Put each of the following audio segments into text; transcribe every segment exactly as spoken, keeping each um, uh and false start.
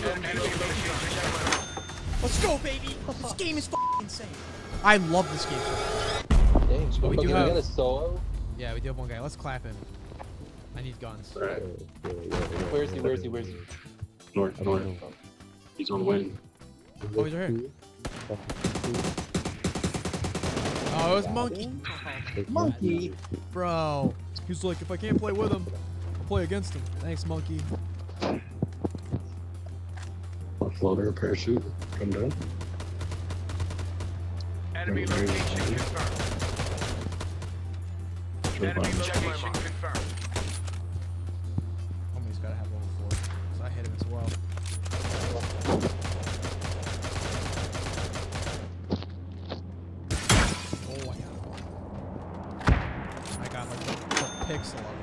Let's go, baby! This game is f***ing insane. I love this game so much. Dang, But we do have. got a solo? Yeah, we do have one guy. Let's clap him. I need guns. Alright. Where is he? Where is he? Where is he? North, north. He's on win. Oh, he's right here. Oh, it was Monkey. Oh, Monkey! bro. He's like, if I can't play with him, I'll play against him. Thanks, Monkey. A floater, parachute, come down. Enemy location confirmed. Enemy location confirmed. Homie's gotta have level four, so I hit him as well. Oh, I got him. I got like a pixel of him.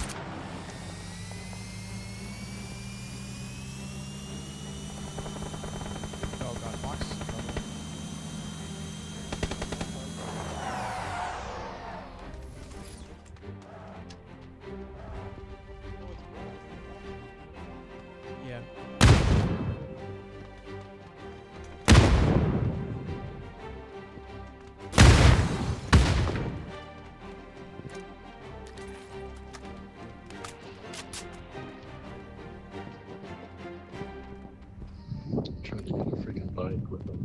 Oh god, box. Yeah. Trying to get a freaking bike with them.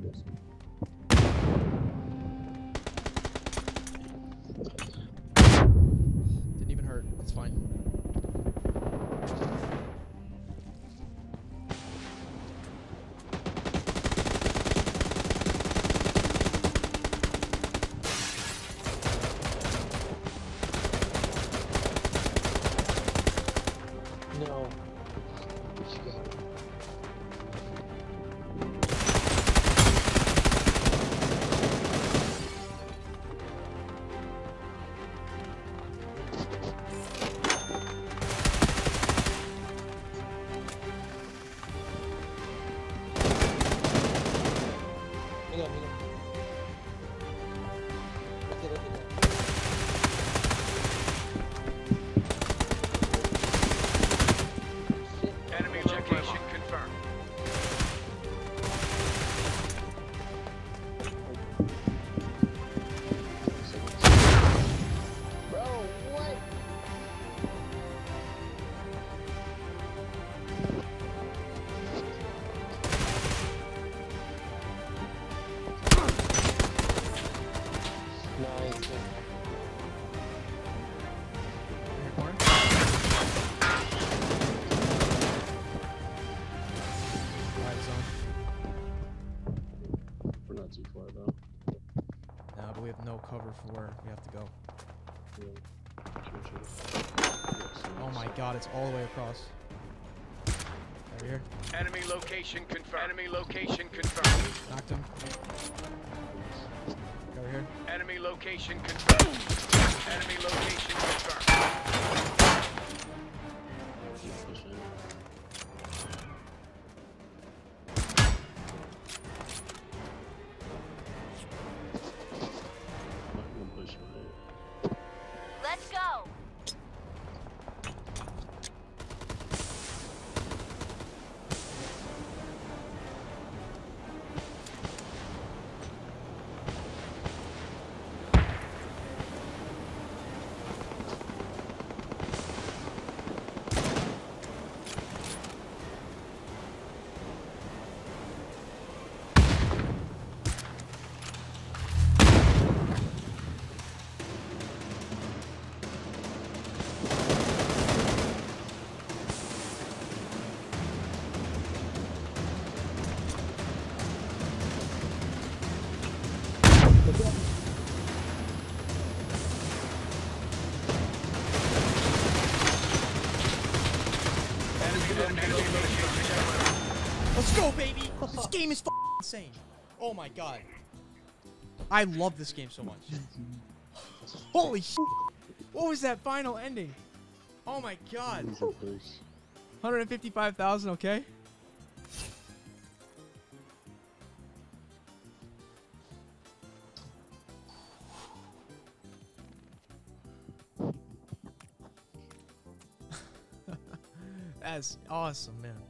Didn't even hurt. It's fine. No. Hang on, hang on. That's it, that's it. Enemy location confirmed. Bro, what? Nice. Here, corner. Right zone. We're not too far though. No, but we have no cover for where we have to go. Yeah. Sure, sure. Oh my god, it's all the way across. Over here. Enemy location confirmed. Enemy location confirmed. Knocked him. Over here. Enemy location confirmed. Enemy location confirmed. Keep pushing. I'm gonna push right. Let's go. Let's go, baby! This game is f***ing insane. Oh my god. I love this game so much. Holy shit. What was that final ending? Oh my god. one hundred fifty-five thousand, okay? That's awesome, man.